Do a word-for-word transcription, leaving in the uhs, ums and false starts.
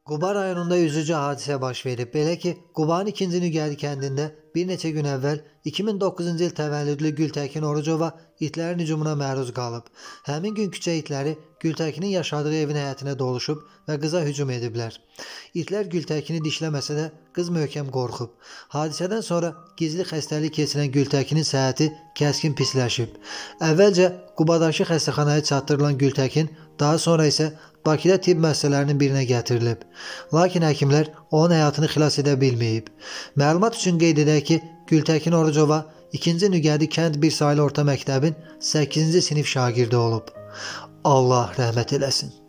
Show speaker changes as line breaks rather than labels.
Quba rayonunda üzücü hadisə baş verib. Belə ki, Qubanın ikinci Nüqədi kəndində bir neçə gün əvvəl iki min doqquzuncu il təvəllüdlü Gültəkin Orucova itlərin hücumuna məruz qalıb. Həmin gün küçə itləri Gültəkinin yaşadığı evin həyətinə doluşub və qıza hücum ediblər. İtlər Gültəkini dişləməsə də qız möhkəm qorxub. Hadisədən sonra gizli xəstəlik keçirən Gültəkinin səhhəti kəskin pisləşib. Əvvəlcə Qubadakı xəstəxanaya çatdırılan Gültəkin daha sonra isə Bakıda tibb müəssisələrinin birinə gətirilib. Lakin həkimlər onun həyatını xilas edə bilməyib. Məlumat üçün qeyd edək ki, Gültəkin Orucova ikinci Nüqədi kənd bir saylı orta məktəbin səkkizinci sinif şagirdi olub. Allah rəhmət eləsin.